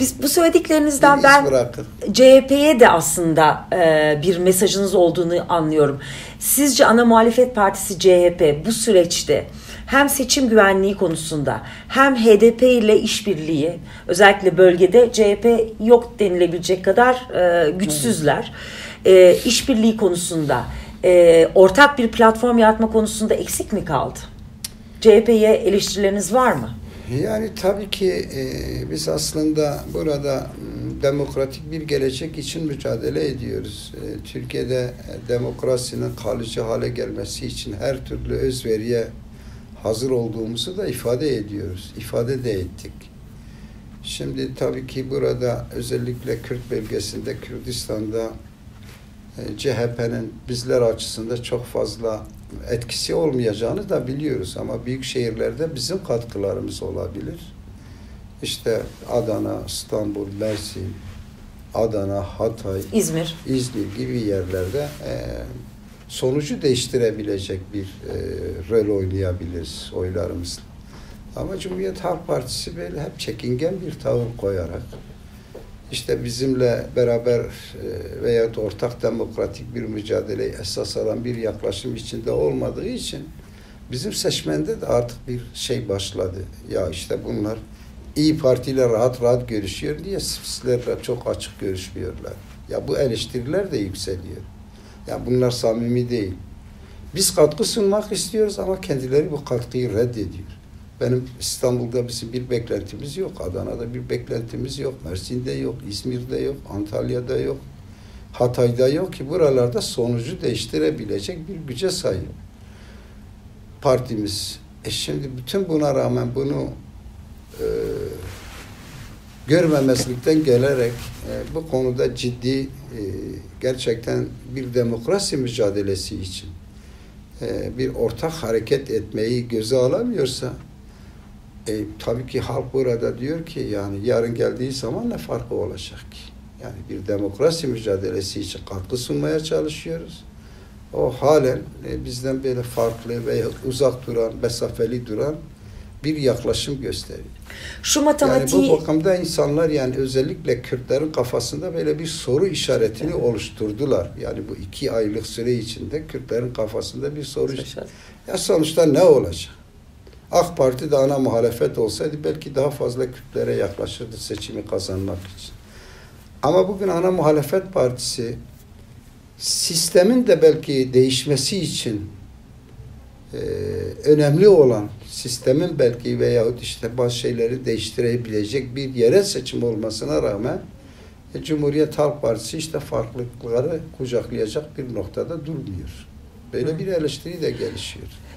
Biz bu söylediklerinizden Bir ben iz bırakın. CHP'ye de aslında bir mesajınız olduğunu anlıyorum. Sizce ana muhalefet partisi CHP bu süreçte hem seçim güvenliği konusunda hem HDP ile işbirliği, özellikle bölgede CHP yok denilebilecek kadar güçsüzler, işbirliği konusunda ortak bir platform yaratma konusunda eksik mi kaldı? CHP'ye eleştirileriniz var mı? Yani tabii ki biz aslında burada demokratik bir gelecek için mücadele ediyoruz. Türkiye'de demokrasinin kalıcı hale gelmesi için her türlü özveriye hazır olduğumuzu da ifade ediyoruz. İfade de ettik. Şimdi tabii ki burada özellikle Kürt bölgesinde, Kürdistan'da CHP'nin bizler açısından çok fazla etkisi olmayacağını da biliyoruz ama büyük şehirlerde bizim katkılarımız olabilir. İşte Adana, İstanbul, Mersin, Adana, Hatay, İzmir gibi yerlerde sonucu değiştirebilecek bir rol oynayabiliriz oylarımızla. Ama Cumhuriyet Halk Partisi böyle hep çekingen bir tavır koyarak İşte bizimle beraber veya ortak demokratik bir mücadeleyi esas alan bir yaklaşım içinde olmadığı için bizim seçmende de artık bir şey başladı. Ya işte bunlar İYİ Parti ile rahat rahat görüşüyor diye sizlerle çok açık görüşmüyorlar. Ya bu eleştiriler de yükseliyor. Ya bunlar samimi değil. Biz katkı sunmak istiyoruz ama kendileri bu katkıyı reddediyor. Benim İstanbul'da bizim bir beklentimiz yok. Adana'da bir beklentimiz yok. Mersin'de yok. İzmir'de yok. Antalya'da yok. Hatay'da yok ki buralarda sonucu değiştirebilecek bir güce sahip partimiz. Şimdi bütün buna rağmen bunu görmemezlikten gelerek bu konuda ciddi gerçekten bir demokrasi mücadelesi için bir ortak hareket etmeyi göze alamıyorsa tabii ki halk burada diyor ki yani yarın geldiği zaman ne farkı olacak ki? Yani bir demokrasi mücadelesi için katkı sunmaya çalışıyoruz. O halen bizden böyle farklı veya uzak duran, mesafeli duran bir yaklaşım gösteriyor. Şu matematiği... Yani bu bakımda insanlar yani özellikle Kürtlerin kafasında böyle bir soru işaretini oluşturdular. Yani bu 2 aylık süre içinde Kürtlerin kafasında bir soru işareti. Ya sonuçta ne olacak? AK Parti de ana muhalefet olsaydı belki daha fazla Kürtlere yaklaşırdı seçimi kazanmak için. Ama bugün ana muhalefet partisi sistemin de belki değişmesi için önemli olan sistemin belki veyahut işte bazı şeyleri değiştirebilecek bir yerel seçim olmasına rağmen Cumhuriyet Halk Partisi işte farklılıkları kucaklayacak bir noktada durmuyor. Böyle bir eleştiri de gelişiyor.